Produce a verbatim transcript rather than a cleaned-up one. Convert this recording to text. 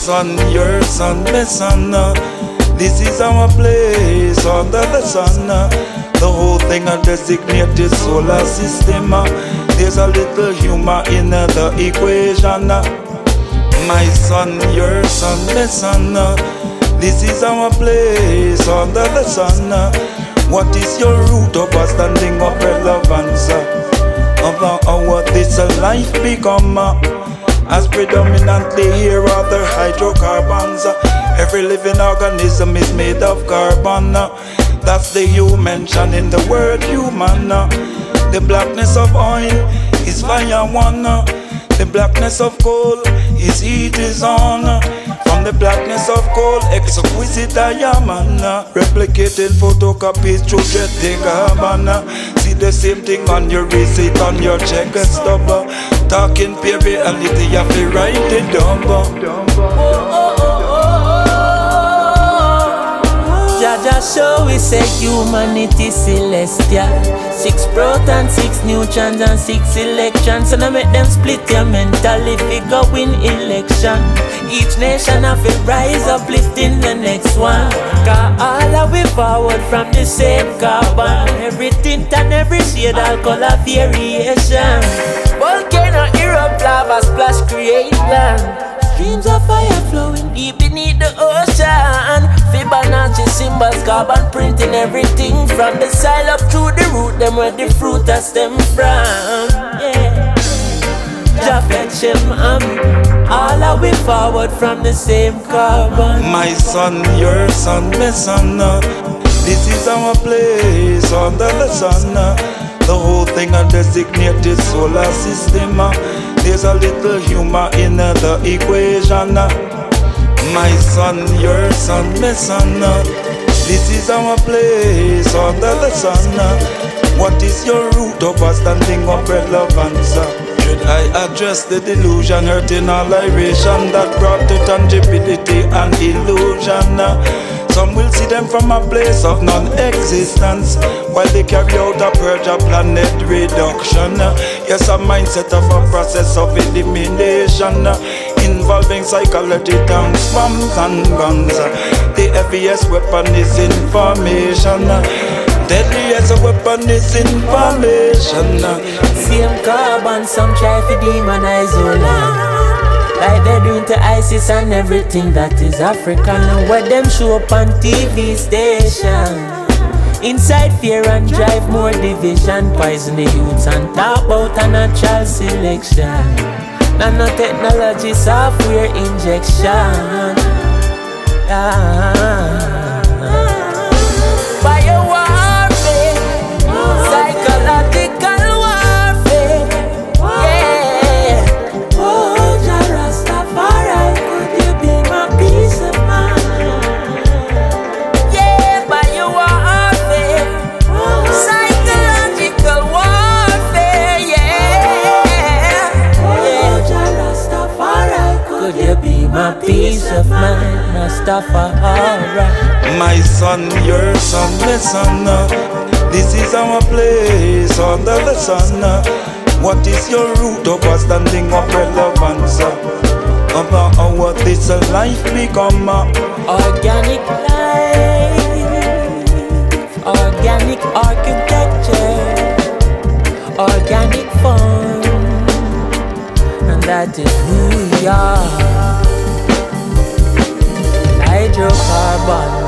son, your son, my son. uh, This is our place under the sun. uh, The whole thing a designated solar system. uh, There's a little humor in uh, the equation. uh, My son, your son, my son. uh, This is our place under the sun. uh, What is your root of a standing of relevance? uh, Of how this life become? uh, As predominantly here are the hydrocarbons. uh, Every living organism is made of carbon. uh, That's the you mention in the word human. uh, The blackness of oil is fire one. uh, The blackness of coal is heat is on. uh, From the blackness of coal, exquisite diamond. uh, Replicated photocopies through jetting carbon. uh, See the same thing on your receipt, on your check and stub. uh, Talking pure reality, you have to write it down. uh. Jaja show we say humanity celestial. Six protons, six neutrons and six electrons. So now make them split your mental if we go win election. Each nation have to rise up lifting the next one. Cause all are we forward from the same carbon. Every tint and every shade all color variation. Volcano erupt, lava splash create land. Streams of fire flowing deep beneath the ocean. Fibonacci symbols, carbon printing everything from the soil up through the root, them where the fruit has stem from. Yeah, Jah fetch him um, all are we forward from the same carbon. My son, your son, my son. uh, This is our place under the sun. uh, The whole thing a designated solar system. uh, There's a little humor in uh, the equation. uh, My son, your son, my son. uh, This is our place under the sun. uh, What is your root of a standing of relevance? uh? Should I address the delusion, hurting all iration that brought to tangibility and illusion? uh? Some will see them from a place of non-existence, while they carry out a purge of planet reduction. Yes, a mindset of a process of elimination, involving psychology, tanks, bombs and guns. The heaviest weapon is information. Deadly as a weapon is information. Same carbon, some try to demonize our land. Like they're doing to ISIS and everything that is African. And where them show up on T V station. Inside fear and drive more division. Poison the youths and talk about a natural selection. Nanotechnology software injection. Ah. My peace of mind, Rastafari. My son, your son, my son. uh, This is our place under the sun. uh, What is your root of a standing of relevance? uh, Of how this life become? uh? Organic life, organic architecture, organic fun, and that is who we are. Hydrocarbon.